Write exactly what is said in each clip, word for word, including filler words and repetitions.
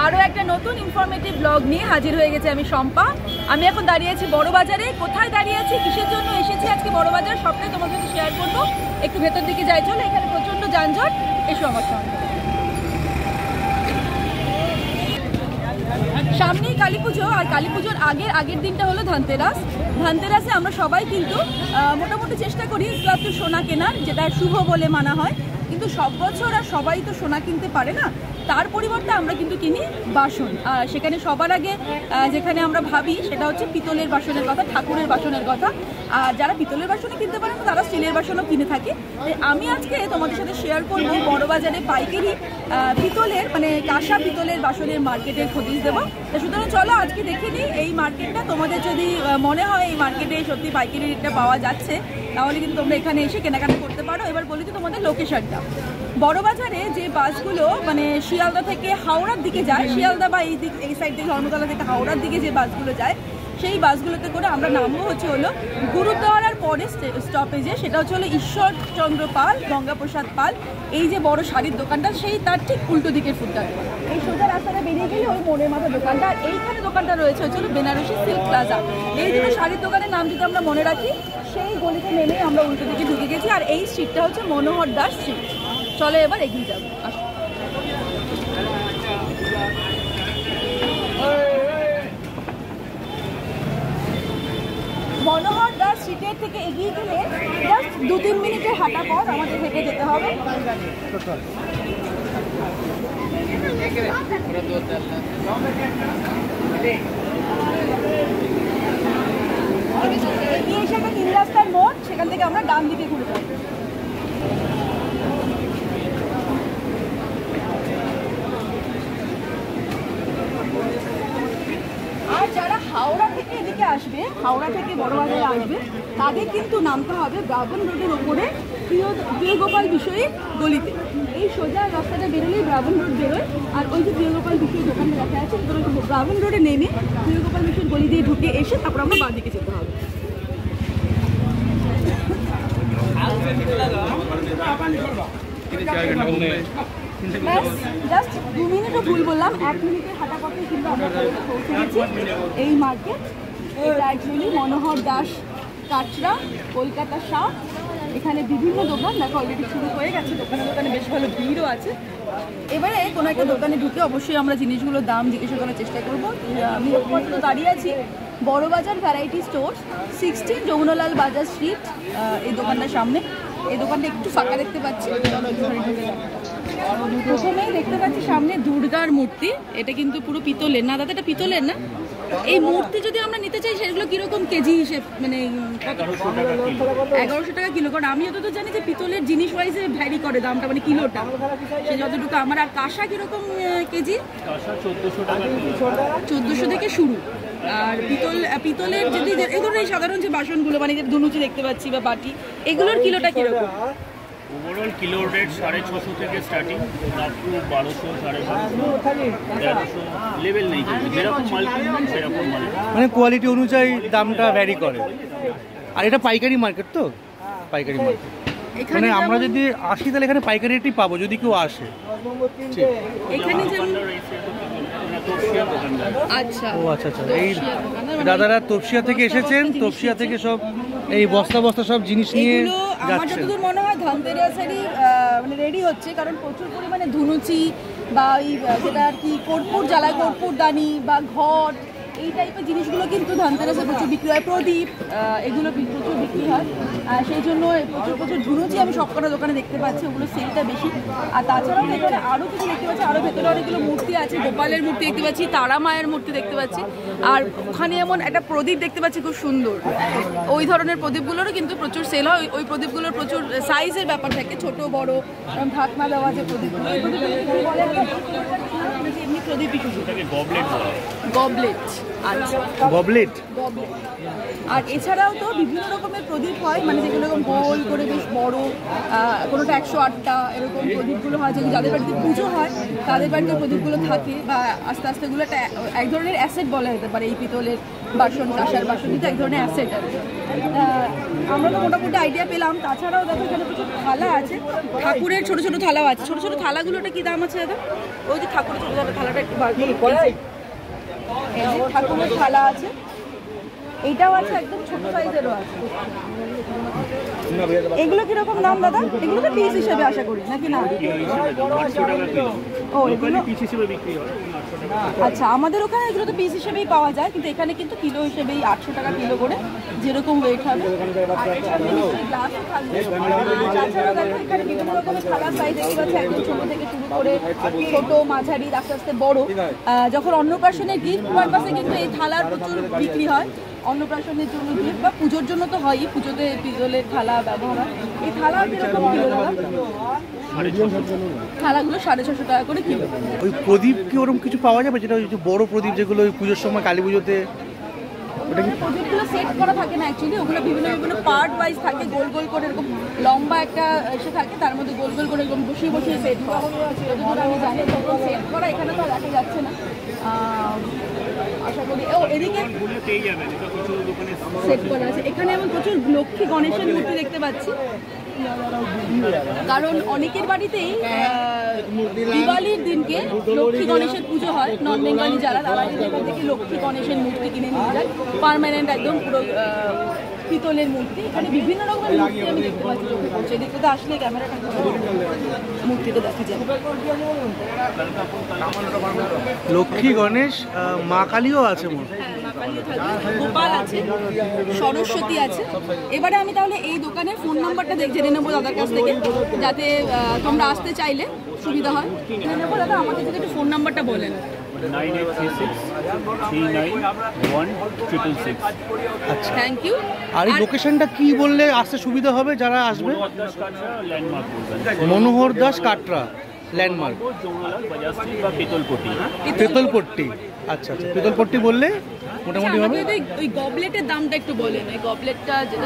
আরও একটা নতুন ইনফরমেটিভ ব্লগ নিয়ে হাজির হয়ে গেছে আমি শম্পা। আমি এখন দাঁড়িয়ে আছি বড়বাজারে। কোথায় দাঁড়িয়ে আছি, কিসের জন্য এসেছি আজকে বড়বাজার, সবটাই তোমার সাথে শেয়ার করবো। একটু ভেতর দিকে যাই চলো, এখানে প্রচণ্ড যানজট, এসো আমার সঙ্গে। সামনেই কালী পুজো, আর কালী পুজোর আগের আগের দিনটা হলো ধনতেরাস। ধনতেরাসে আমরা সবাই কিন্তু মোটামুটি চেষ্টা করি একটু একটু সোনা কেনার, যেটা শুভ বলে মানা হয়। কিন্তু সব বছর আর সবাই তো সোনা কিনতে পারে না, তার পরিবর্তে আমরা কিন্তু কিনি বাসন। আর সেখানে সবার আগে যেখানে আমরা ভাবি সেটা হচ্ছে পিতলের বাসনের কথা, ঠাকুরের বাসনের কথা। আর যারা পিতলের বাসনে কিনতে পারে না তারা স্টিলের বাসনও কিনে থাকে। আমি আজকে তোমাদের সাথে শেয়ার করবো বড়বাজারে পাইকারি পিতলের মানে কাঁসা পিতলের বাসনের মার্কেটের খোঁজ দেবো। তো সুতরাং চলো আজকে দেখে নিই এই মার্কেটটা। তোমাদের যদি মনে হয় এই মার্কেটে সত্যি পাইকারি রেটটা পাওয়া যাচ্ছে তাহলে কিন্তু তোমরা এখানে এসে কেনাকাটা করতে পারো। এবার বলি তো তোমাদের লোকেশনটা। বড়বাজারে যে বাসগুলো মানে শিয়ালদা থেকে হাওড়ার দিকে যায়, শিয়ালদা বা এই দিক এই সাইড থেকে ধর্মতলা থেকে হাওড়ার দিকে যে বাসগুলো যায়, সেই বাসগুলোতে করে আমরা নামবো হচ্ছে হলো গুরুদ্বারার পরে স্টপেজে, সেটা হচ্ছে হলো ঈশ্বরচন্দ্র পাল, গঙ্গাপ্রসাদ পাল, এই যে বড় শাড়ির দোকানটা, সেই তার ঠিক উল্টো দিকের ফুটটা। এই সোজা রাস্তাটা বেরিয়ে গেলে ওই মোড়ের মাথা দোকানটা, আর এইখানে দোকানটা রয়েছে হচ্ছে হলো বেনারসি সিল্ক প্লাজা। এই দুটো শাড়ির দোকানের নাম যদি আমরা মনে রাখি, সেই গলিতে নেমে আমরা উল্টো দিকে ঢুকে গেছি। আর এই স্ট্রিটটা হচ্ছে মনোহর দাস স্ট্রিট। চলো এবার এগিয়ে যাবো, আসো। মনোহর দাস স্ট্রিটের থেকে এগিয়ে গেলে জাস্ট দু তিন মিনিটের হাঁটা পর আমাদের হেঁটে যেতে হবে। এগিয়ে এসে একটা তিন রাস্তার মোড়, সেখান থেকে আমরা ডান দিকে ঘুরে যাবো। আর যারা হাওড়া থেকে এদিকে আসবে, হাওড়া থেকে বড়বাজারে আসবে, তাদের কিন্তু নামতে হবে ব্রাহ্মণ রোডের ওপরে প্রিয় প্রিয়গোপাল বিষয়ী গলিতে। এই সোজা রাস্তাটা বেরোলেই ব্রাহ্মণ রোড বেরোয়। আর ওই যে প্রিয়গোপাল বিষয়ী দোকানে দেখা আছে, ব্রাহ্মণ রোডে নেমে প্রিয়গোপাল বিষয়ী গলি দিয়ে ঢুকে এসে তারপর আমরা বাঁ দিকে যেতে হবে। জাস্ট দু মিনিটও ভুল বললাম, এক মিনিটের হাঁটা পথে কিন্তু আমরা পৌঁছে গেছি এই মার্কেট। এটা অ্যাকচুয়ালি মনোহর দাস কাটরা কলকাতা শাহ। এখানে বিভিন্ন দোকান দেখো অলরেডি শুরু হয়ে গেছে, দোকানে দোকানে বেশ ভালো ভিড়ও আছে। এবারে কোনো একটা দোকানে ঢুকে অবশ্যই আমরা জিনিসগুলোর দাম জিজ্ঞাসা করার চেষ্টা করবো। আমি আপাতত দাঁড়িয়ে আছি Burrabazar variety store, sixteen Jamunalal Bazar street, এই দোকানটার সামনে। এই দোকানটা একটু ফাঁকা দেখতে পাচ্ছি। প্রথমেই দেখতে পাচ্ছি সামনে দুর্গার মূর্তি। এটা কিন্তু পুরো পিতলের না দাদা, এটা পিতলের না? এই মূর্তি যদি আমরা নিতে চাই সেগুলো কিরকম কেজি হিসেব, মানে এগারোশো টাকা কিলো? কারণ আমি যতটুকু জানি যে পিতলের জিনিস ওয়াইজে ভ্যারি করে দামটা, মানে কিলোটা, সে যতটুকু আমার। আর কাঁসা কিরকম কেজি? চোদ্দোশো থেকে শুরু। আর পিতল পিতলের যদি এই ধরনের সাধারণ যে বাসনগুলো মানে ধুনুচি দেখতে পাচ্ছি বা বাটি, এগুলোর কিলোটা কিরকম? ওভারঅল কিলো রেট সাড়ে ছশো থেকে স্টার্টিং, আপ টু বারোশো, সাড়ে বারোশো, তেরোশো, লেভেল নেই, যেরকম মাল কিনবেন সেরকম মাল, মানে কোয়ালিটি অনুযায়ী দামটা ভ্যারি করে। আর এটা পাইকারি মার্কেট তো, পাইকারি মার্কেট মানে আমরা যদি আসি তাহলে এখানে পাইকারি রেটই পাবো যদি কেউ আসে। এখানে যেমন আচ্ছা ও আচ্ছা আচ্ছা, এই দাদারা তপসিয়া থেকে এসেছেন, তপসিয়া থেকে সব এই বস্তা বস্তা সব জিনিস নিয়ে যাচ্ছেন। আমার যতদূর মনে হয় ধনতেরাসেরই মানে রেডি হচ্ছে, কারণ প্রচুর পরিমাণে ধুনুচি বা এই যেটা আর কি কর্পূর জ্বালায়, কর্পূর দানি বা ঘট, এই টাইপের জিনিসগুলো কিন্তু ধনতেরাসে প্রচুর বিক্রি হয়। প্রদীপ, এগুলো প্রচুর বিক্রি হয়। সেই জন্য প্রচুর প্রচুর ধুনুচি আমি সবকটা দোকানে দেখতে পাচ্ছি, ওগুলো সেলটা বেশি। আর তাছাড়াও ভেতরে আরও কিছু দেখতে পাচ্ছি, আরও ভেতরে অনেকগুলো মূর্তি আছে, গোপালের মূর্তি দেখতে পাচ্ছি, তারা মায়ের মূর্তি দেখতে পাচ্ছি। আর ওখানে এমন একটা প্রদীপ দেখতে পাচ্ছি খুব সুন্দর, ওই ধরনের প্রদীপগুলোরও কিন্তু প্রচুর সেল হয়। ওই প্রদীপগুলোর প্রচুর সাইজের ব্যাপার থাকে, ছোট বড়, ঢাকনা দেওয়া যে প্রদীপগুলো, এমনি প্রদীপ গবলেট। আচ্ছা গবলেট। গবলেট। আর এছাড়াও তো বিভিন্ন রকমের প্রদীপ হয়, মানে যেগুলো এরকম গোল করে বেশ বড়, কোনোটা একশো আটটা এরকম প্রদীপগুলো হয়, যেগুলো যাদের বাড়িতে পুজো হয় তাদের বাড়িতে প্রদীপগুলো থাকে, বা আস্তে আস্তে এগুলো একটা এক ধরনের অ্যাসেট বলা যেতে পারে। এই পিতলের বাসন, কাঁসার বাসন কিন্তু এক ধরনের অ্যাসেট আর কি। আমরা তো মোটামুটি আইডিয়া পেলাম। তাছাড়াও দেখো এখানে প্রচুর থালা আছে, ঠাকুরের ছোটো ছোটো থালাও আছে। ছোটো ছোটো থালাগুলোটা কী দাম আছে দাদা? ওই যে ঠাকুরের ছোটো ছোটো থালাটা একটু বার করে, ঠাকুরের থালা আছে, এইটাও আছে, একদম ছোট সাইজেরও আছে। এগুলো কিরকম দাম দাদা? এগুলো তো পিস হিসেবে আশা করি নাকি না? ও এগুলো পিস হিসেবে বিক্রি হয়। আচ্ছা, আমাদের ওখানে এগুলো তো পিস হিসেবেই পাওয়া যায়, কিন্তু এখানে কিন্তু কিলো হিসেবেই আটশো টাকা কিলো করে, যেরকম ওয়েট হবে। তাছাড়া দেখো এখানে বিভিন্ন রকমের থালা সাইজ এগুলো আছে, একদম ছোট থেকে শুরু করে ছোট, মাঝারি, আস্তে আস্তে বড়। যখন অন্নপ্রাশনের গিফট পারপাসে কিন্তু এই থালার প্রচুর বিক্রি হয়। অন্নপ্রাশনের জন্য গিফট বা পুজোর জন্য তো হয়ই, পুজোতে পিতলের থালা ব্যবহার হয়। এই থালা কিরকম কিলো দাদা? থালাগুলো সাড়ে ছশো টাকা করে কিলো। ওই প্রদীপ কি ওরকম কিছু পাওয়া যাবে, যেটা ওই যে বড় প্রদীপ যেগুলো ওই পুজোর সময় কালী পুজোতে? প্রদীপগুলো সেট করা থাকে না অ্যাকচুয়ালি, ওগুলো বিভিন্ন বিভিন্ন পার্ট ওয়াইজ থাকে, গোল গোল করে এরকম লম্বা একটা এসে থাকে, তার মধ্যে গোল গোল করে এরকম বসিয়ে বসিয়ে সেট করা। যতদূর আমি জানি তখন সেট করা এখানে তো দেখা যাচ্ছে না, আশা করি। ও এদিকে সেট করা আছে। এখানে এমন প্রচুর লক্ষ্মী গণেশের মূর্তি দেখতে পাচ্ছি, কারণ অনেকের বাড়িতেই দিওয়ালির দিনকে লক্ষ্মী গণেশের পুজো হয়। নন বেঙ্গলি যারা, তারা এখান থেকে লক্ষ্মী গণেশের মূর্তি কিনে নিয়ে যায়, পার্মানেন্ট একদম পুরো পিতলের মূর্তি। এখানে বিভিন্ন রকমের মূর্তি আমি দেখতে পাচ্ছি চোখে পড়ছে। এদিকে তো আসলে ক্যামেরাটা মূর্তিটা দেখা যায়। লক্ষ্মী গণেশ, মা কালীও আছে, গোপাল আছে, সরস্বতী আছে। এবারে আমি তাহলে এই দোকানের ফোন নাম্বারটা জেনে নেবো দাদার কাছ থেকে, যাতে তোমরা আসতে চাইলে সুবিধা হয়। জেনে নেবো দাদা, আমাকে যদি একটু ফোন নাম্বারটা বলেন। আচ্ছা, থ্যাংক ইউ। আর এই লোকেশনটা কি বললে আসতে সুবিধা হবে যারা আসবে? মনোহর দাস কাটরা ল্যান্ডমার্ক, পেতলপট্টি। আচ্ছা আচ্ছা, পেতলপট্টি বললে মোটামুটি হবে। ওই গবলেটের দামটা একটু বলেন। এই গবলেটটা যেটা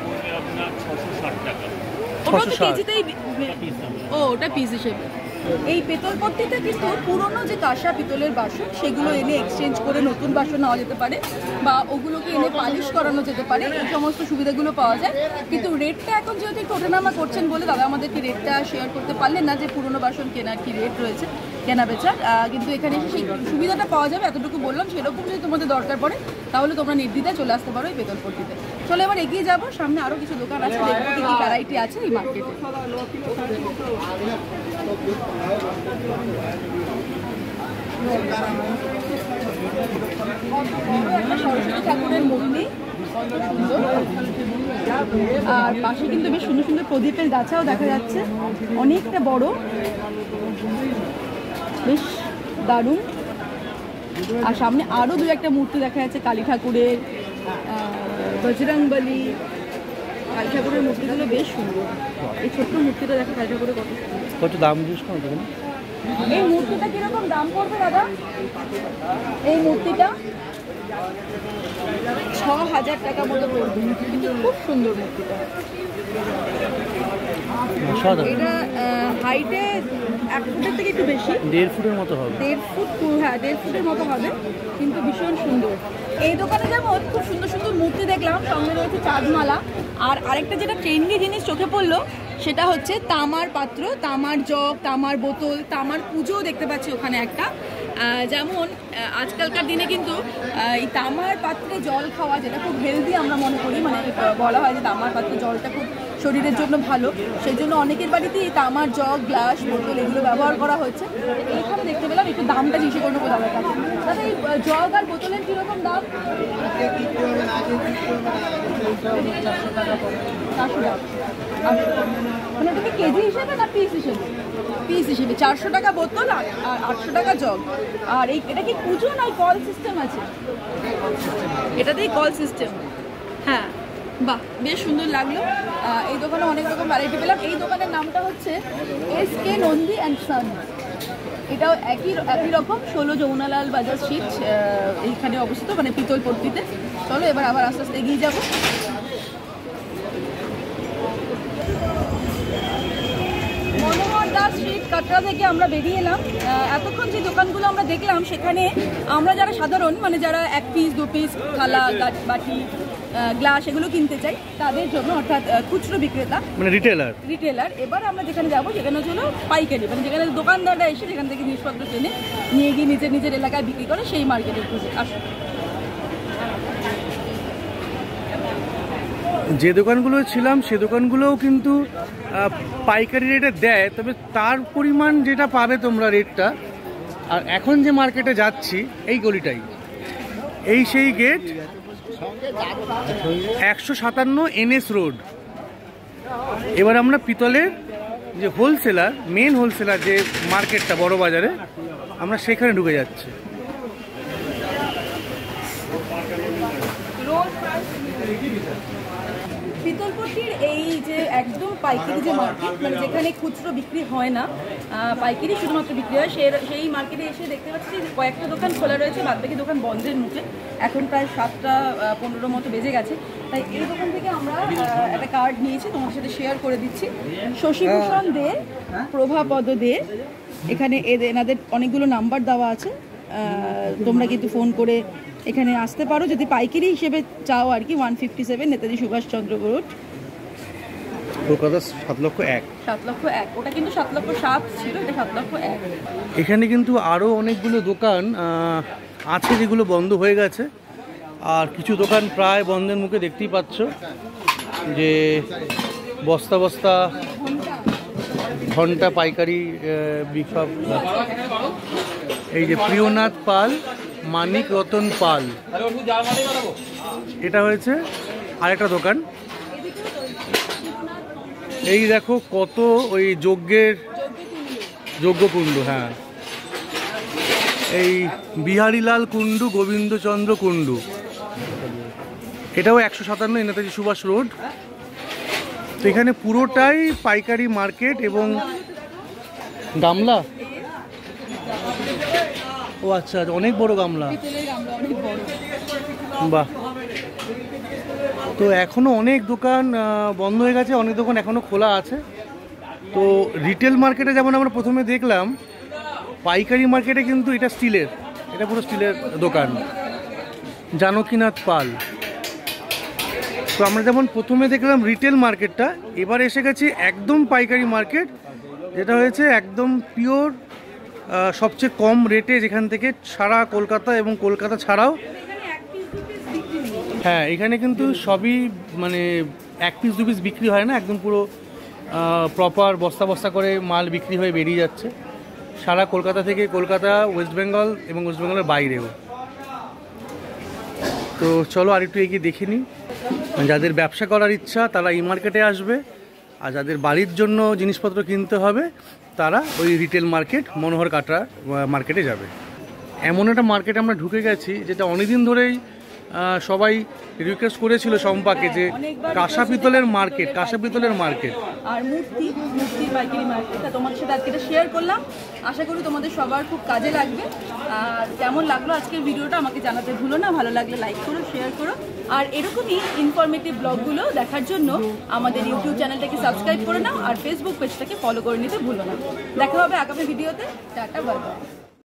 ও ওটা পিস হিসেবে। এই পেতলপট্টিতে কিন্তু পুরনো যে কাঁসা পিতলের বাসন সেগুলো এনে এক্সচেঞ্জ করে নতুন বাসন নেওয়া যেতে পারে, বা ওগুলোকে এনে পালিশ করানো যেতে পারে। এই সমস্ত সুবিধাগুলো পাওয়া যায়। কিন্তু রেটটা এখন যেহেতু একটু ওঠানামা করছেন বলে দাদা আমাদেরকে রেটটা শেয়ার করতে পারলেন না, যে পুরনো বাসন কেনার কি রেট রয়েছে কেনা বেচার। কিন্তু এখানে এসে সেই সুবিধাটা পাওয়া যাবে, এতটুকু বললাম। সেরকম যদি তোমাদের দরকার পড়ে তাহলে তোমরা নির্দ্বিধায় চলে আসতে পারো এই পেতলপট্টিতে। চলো এবার এগিয়ে যাবো, সামনে আরও কিছু দোকান আছে, দেখবো কি কি ভ্যারাইটি আছে এই মার্কেটে। সরস্বতী ঠাকুরের মূর্তি সুন্দর, আর পাশে কিন্তু বেশ সুন্দর সুন্দর প্রদীপের গাছাও দেখা যাচ্ছে, অনেকটা বড়, বেশ দারুণ। আর সামনে আরও দু একটা মূর্তি দেখা যাচ্ছে, কালী ঠাকুরের, বজরংবলী। কালী ঠাকুরের মূর্তিগুলো বেশ সুন্দর। এই ছোট্ট মূর্তিটা দেখা কালী ঠাকুরের কত কত দাম জিজ্ঞেস করুন। এই মূর্তিটা কিরকম দাম পড়বে দাদা? এই মূর্তিটা ছ হাজার টাকা মতো পড়বে, কিন্তু খুব সুন্দর মূর্তিটা। এটা হাইটে এক ফুটের থেকে একটু বেশি, দেড় ফুটের মতো হবে। দেড় ফুট, হ্যাঁ দেড় ফুটের মতো হবে, কিন্তু ভীষণ সুন্দর। এই দোকানে যেমন খুব সুন্দর সুন্দর মূর্তি দেখলাম, সঙ্গে রয়েছে চাঁদমালা। আর আরেকটা যেটা ট্রেন্ডি জিনিস চোখে পড়লো সেটা হচ্ছে তামার পাত্র, তামার জগ, তামার বোতল, তামার পুজোও দেখতে পাচ্ছি ওখানে একটা। যেমন আজকালকার দিনে কিন্তু এই তামার পাত্রে জল খাওয়া, যেটা খুব হেলদি আমরা মনে করি, মানে বলা হয় যে তামার পাত্রে জলটা খুব শরীরের জন্য ভালো, সেই জন্য অনেকের বাড়িতে এই তামার জগ, গ্লাস, বোতল এগুলো ব্যবহার করা হচ্ছে। এইখানে দেখতে পেলাম, একটু দামটা জিজ্ঞেস করবো দাদার কাছে। দাদা এই জগ আর বোতলের কীরকম দাম? চারশো টাকা। মানে এটা কি কেজি হিসেবে না পিস হিসেবে? পিস হিসেবে চারশো টাকা বোতল আর আটশো টাকা জগ। আর এই এটা কি পুজো না কল সিস্টেম আছে? এটাতেই কল সিস্টেম। হ্যাঁ, বাহ, বেশ সুন্দর লাগলো। এই দোকানে অনেক রকম ভ্যারাইটি পেলাম। এই দোকানের নামটা হচ্ছে S K Nandi and son. এটাও একই একই রকম ষোলো যমুনালাল বাজার স্ট্রিট এইখানে অবস্থিত, মানে পিতলপট্টিতে। চলো এবার আবার আস্তে আস্তে এগিয়ে যাবো। মনোহর দাস স্ট্রিট কাটরা থেকে আমরা বেরিয়ে এলাম। এতক্ষণ যে দোকানগুলো আমরা দেখলাম সেখানে আমরা যারা সাধারণ, মানে যারা এক পিস দু পিস থালা বাটি গ্লাস এগুলো কিনতে চাই তাদের জন্য, অর্থাৎ খুচরো বিক্রেতা মানে রিটেলার রিটেলার এবার আমরা যেখানে যাবো সেখানে হলো পাইকারি, মানে যেখানে দোকানদাররা এসে যেখান থেকে জিনিসপত্র কিনে নিয়ে গিয়ে নিজের নিজের এলাকায় বিক্রি করে, সেই মার্কেটের খুঁজে আসুন। যে দোকানগুলো ছিলাম সে দোকানগুলোও কিন্তু পাইকারি রেটে দেয়, তবে তার পরিমাণ যেটা পাবে তোমরা রেটটা। আর এখন যে মার্কেটে যাচ্ছি এই গলিটাই, এই সেই গেট একশো সাতান্ন এনএস রোড। এবার আমরা পিতলের যে হোলসেলার, মেন হোলসেলার যে মার্কেটটা বড় বাজারে, আমরা সেখানে ঢুকে যাচ্ছি। পিতলপট্টির এই যে একদম পাইকারি যে মার্কেট, মানে যেখানে খুচরো বিক্রি হয় না, পাইকারি শুধুমাত্র বিক্রি হয়, সেই মার্কেটে এসে দেখতে পাচ্ছি যে কয়েকটা দোকান খোলা রয়েছে, বাদ বাকি দোকান বন্ধের মুখে। এখন প্রায় সাতটা পনেরো মতো বেজে গেছে, তাই এই দোকান থেকে আমরা একটা কার্ড নিয়েছি, তোমার সাথে শেয়ার করে দিচ্ছি। শশীভূষণ দে, প্রভাপদ দে, এখানে এনাদের অনেকগুলো নাম্বার দেওয়া আছে, তোমরা কিন্তু ফোন করে এখানে আসতে পারো যদি পাইকারি হিসেবে চাও আর কি। One fifty seven Netaji Subhashchandra road, Kolkata, সাত লক্ষ এক সাত লক্ষ এক ওটা কিন্তু সাত লক্ষ সাত ছিল, এটা সাত লক্ষ এক। এখানে কিন্তু আরও অনেকগুলো দোকান আছে যেগুলো বন্ধ হয়ে গেছে, আর কিছু দোকান প্রায় বন্ধের মুখে দেখতেই পাচ্ছ যে বস্তা বস্তা ঘন্টা পাইকারি বিক্ষোভ। এই যে প্রিয়নাথ পাল, মানিক রতন পাল, এটা হয়েছে আরেকটা দোকান। এই দেখো কত ওই যজ্ঞের যজ্ঞকুণ্ড, হ্যাঁ এই বিহারীলাল কুণ্ডু, গোবিন্দচন্দ্র কুণ্ডু, এটাও একশো সাতান্ন নেতাজি সুভাষ রোড। তো এখানে পুরোটাই পাইকারি মার্কেট এবং গামলা। ও আচ্ছা, অনেক বড় গামলা, বাহ। তো এখনো অনেক দোকান বন্ধ হয়ে গেছে, অনেক দোকান এখনো খোলা আছে। তো রিটেল মার্কেটে যেমন আমরা প্রথমে দেখলাম, পাইকারি মার্কেটে কিন্তু এটা স্টিলের, এটা পুরো স্টিলের দোকান, জানকীনাথ পাল। তো আমরা যেমন প্রথমে দেখলাম রিটেল মার্কেটটা, এবার এসে গেছি একদম পাইকারি মার্কেট, যেটা হয়েছে একদম পিওর, সবচেয়ে কম রেটে, যেখান থেকে সারা কলকাতা এবং কলকাতা ছাড়াও, হ্যাঁ এখানে কিন্তু সবই মানে এক পিস দু পিস বিক্রি হয় না, একদম পুরো প্রপার বস্তা বস্তা করে মাল বিক্রি হয়ে বেরিয়ে যাচ্ছে সারা কলকাতা থেকে, কলকাতা, ওয়েস্ট বেঙ্গল এবং ওয়েস্ট বেঙ্গলের বাইরেও। তো চলো আর একটু এগিয়ে দেখে নিই। যাদের ব্যবসা করার ইচ্ছা তারা এই মার্কেটে আসবে, আর যাদের বাড়ির জন্য জিনিসপত্র কিনতে হবে তারা ওই রিটেল মার্কেট মনোহর কাটরা মার্কেটে যাবে। এমন একটা মার্কেটে আমরা ঢুকে গেছি যেটা অনেকদিন ধরেই সবাই রিকোয়েস্ট করেছিল সম্পাকে, যে কাঁসা পিতলের মার্কেট, কাঁসা পিতলের মার্কেট আর মূর্তি মূর্তি পাইকারি মার্কেট। তোমাদের সাথে আজকে এটা শেয়ার করলাম, আশা করি তোমাদের সবার খুব কাজে লাগবে। আর কেমন লাগলো আজকের ভিডিওটা আমাকে জানাতে ভুলো না, ভালো লাগলে লাইক করো, শেয়ার করো, আর এরকমই ইনফরমেটিভ ব্লগগুলো দেখার জন্য আমাদের ইউটিউব চ্যানেলটাকে সাবস্ক্রাইব করে নাও, আর ফেসবুক পেজটাকে ফলো করে নিতে ভুলো না। দেখা হবে আগামী ভিডিওতে। Tata, bye by.